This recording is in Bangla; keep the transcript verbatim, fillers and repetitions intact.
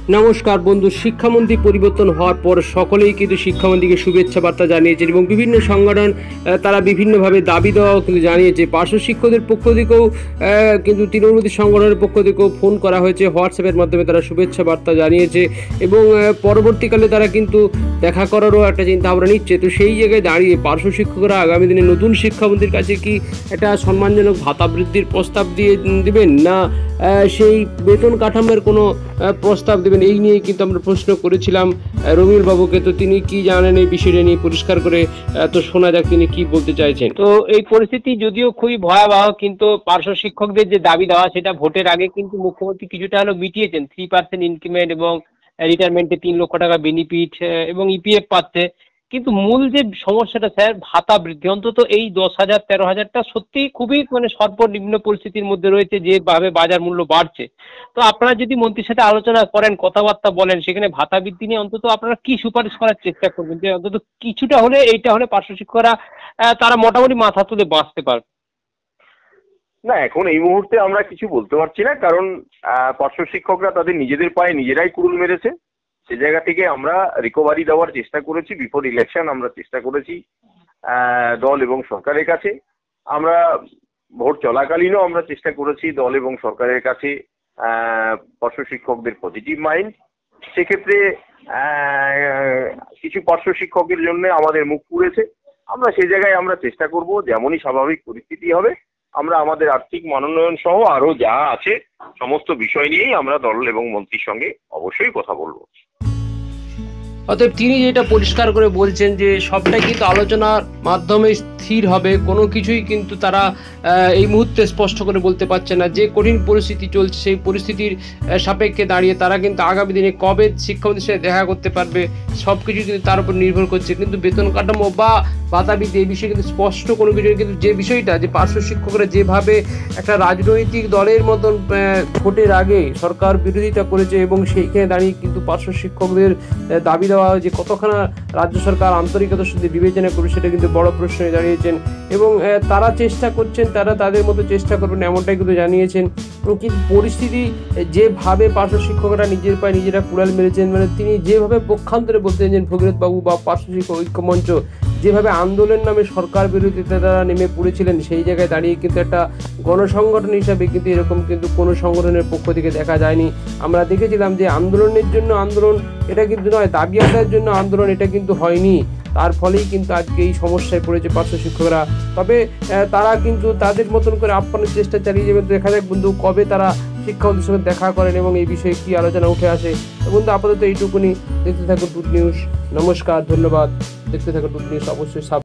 নমস্কার বন্ধু, শিক্ষামন্ত্রী পরিবর্তন হওয়ার পর সকলেই কিন্তু শিক্ষামন্ত্রীকে শুভেচ্ছা বার্তা জানিয়েছেন এবং বিভিন্ন সংগঠন আহ, তারা বিভিন্নভাবে দাবি দেওয়াও কিন্তু জানিয়েছে। পার্শ্ব শিক্ষকদের পক্ষ থেকেও আহ, কিন্তু তৃণমূল সংগঠনের পক্ষ থেকেও ফোন করা হয়েছে, হোয়াটসঅ্যাপের মাধ্যমে তারা শুভেচ্ছা বার্তা জানিয়েছে এবং আহ, পরবর্তীকালে তারা কিন্তু দেখা করারও একটা চিন্তা ভাবনা নিচ্ছে। তো সেই জায়গায় দাঁড়িয়ে পার্শ্ব শিক্ষকরা আগামী দিনে নতুন শিক্ষামন্ত্রীর কাছে কি একটা সম্মানজনক ভাতা বৃদ্ধির প্রস্তাব দিয়ে দিবেন, না আহ, সেই বেতন কাঠামোর কোনো আহ, প্রস্তাব দেবেন, এই নিয়ে কিন্তু আমরা প্রশ্ন করেছিলাম রবিউল বাবুকে। তো তিনি কি জানেন এই বিষয়টা নিয়ে পরিষ্কার করে আহ, তো শোনা যাক তিনি কি বলতে চাইছেন। তো এই পরিস্থিতি যদিও খুবই ভয়াবহ, কিন্তু পার্শ্ব শিক্ষকদের যে দাবি দেওয়া সেটা ভোটের আগে কিন্তু মুখ্যমন্ত্রী কিছুটা হলেও মিটিয়েছেন। থ্রি পার্সেন্ট ইনক্রিমেন্ট এবং রিটায়ারমেন্টে তিন লক্ষ টাকা বেনিফিট এবং ইপিএফ পাচ্ছে। কিন্তু মূল যে সমস্যাটা স্যার, ভাতা বৃদ্ধি অন্তত এই দশ হাজার তেরো হাজারটা সত্যি খুবই মানে সর্বনিম্ন পরিস্থিতির মধ্যে রয়েছে, যেভাবে বাজার মূল্য বাড়ছে। তো আপনারা যদি মন্ত্রীর সাথে আলোচনা করেন, কথাবার্তা বলেন, সেখানে ভাতা বৃদ্ধি নিয়ে অন্তত আপনারা কি সুপারিশ করার চেষ্টা করবেন, যে অন্তত কিছুটা হলে এইটা হলে পার্শ্ব শিক্ষকরা আহ, তারা মোটামুটি মাথা তুলে বাঁচতে পারবে। না, এখন এই মুহূর্তে আমরা কিছু বলতে পারছি না, কারণ আহ, পার্শ্ব শিক্ষকরা তাদের নিজেদের পায়ে নিজেরাই কুড়ুল মেরেছে। সে জায়গা থেকে আমরা রিকভারি দেওয়ার চেষ্টা করেছি, বিফোর ইলেকশন আমরা চেষ্টা করেছি আহ, দল এবং সরকারের কাছে। আমরা ভোট চলাকালীনও আমরা চেষ্টা করেছি দল এবং সরকারের কাছে আহ, পার্শ্ব শিক্ষকদের পজিটিভ মাইন্ড। সেক্ষেত্রে আহ, কিছু পার্শ্ব শিক্ষকের জন্য আমাদের মুখ পুড়েছে। আমরা সেই জায়গায় আমরা চেষ্টা করব, যেমনই স্বাভাবিক পরিস্থিতি হবে আমরা আমাদের আর্থিক মানোন্নয়ন সহ আরো যা আছে সমস্ত বিষয় নিয়েই আমরা দল এবং মন্ত্রীর সঙ্গে অবশ্যই কথা বলবো। অতএব তিনি যেটা পরিষ্কার করে বলছেন যে সবটাই কিন্তু আলোচনার মাধ্যমে স্থির হবে, কোনো কিছুই কিন্তু তারা আহ, এই মুহূর্তে স্পষ্ট করে বলতে পারছে না। যে কঠিন পরিস্থিতি চলছে সেই পরিস্থিতির আহ, সাপেক্ষে দাঁড়িয়ে তারা কিন্তু আগামী দিনে কবে শিক্ষামন্ত্রীর সাথে দেখা করতে পারবে সব কিছু কিন্তু তার উপর নির্ভর করছে। কিন্তু বেতন কাঠামো বা ভাতা বৃদ্ধি এই বিষয়ে কিন্তু স্পষ্ট কোনো কিছু নেই। কিন্তু যে বিষয়টা যে পার্শ্ব শিক্ষকরা যেভাবে একটা রাজনৈতিক দলের মতন আহ, ভোটের আগে সরকার বিরোধিতা করেছে এবং সেইখানে দাঁড়িয়ে কিন্তু পার্শ্ব শিক্ষকদের আহ, দাবি দেওয়া যে কতখানা রাজ্য সরকার আন্তরিকতার সাথে বিবেচনা করবে সেটা কিন্তু বড় প্রশ্নে দাঁড়িয়েছেন এবং তারা চেষ্টা করছেন, তারা তাদের মতো চেষ্টা করবেন এমনটাই কিন্তু জানিয়েছেন। কিন্তু পরিস্থিতি যেভাবে পার্শ্ব শিক্ষকরা নিজের পায়ে নিজেরা কুড়াল মেরেছেন, মানে তিনি যেভাবে পক্ষান্তরে বলতে চাইছেন ভগীরথ বাবু বা পার্শ্ব শিক্ষক ঐক্য মঞ্চ যেভাবে আন্দোলন নামে সরকার বিরোধিতা তারা নেমে পড়েছিলেন, সেই জায়গায় দাঁড়িয়ে কিন্তু একটা গণসংগঠন হিসাবে কিন্তু এরকম কিন্তু কোনো সংগঠনের পক্ষ থেকে দেখা যায়নি। আমরা দেখেছিলাম যে আন্দোলনের জন্য আন্দোলন এটা কিন্তু নয়, দাবি আদায়ের জন্য আন্দোলন এটা কিন্তু হয়নি। তার ফলেই কিন্তু আজকে এই সমস্যায় পড়েছে পার্শ্ব শিক্ষকরা। তবে তারা কিন্তু তাদের মতন করে আপ্যায়নের চেষ্টা চালিয়ে যাবেন। দেখা যাক বন্ধু কবে তারা শিক্ষকদের সঙ্গে দেখা করেন এবং এই বিষয়ে কি আলোচনা উঠে আসে। বন্ধু আপাতত এইটুকুনি, দেখতে থাকুন টুট নিউজ। নমস্কার, ধন্যবাদ। দেখতে থাকুন টুট নিউজ, অবশ্যই।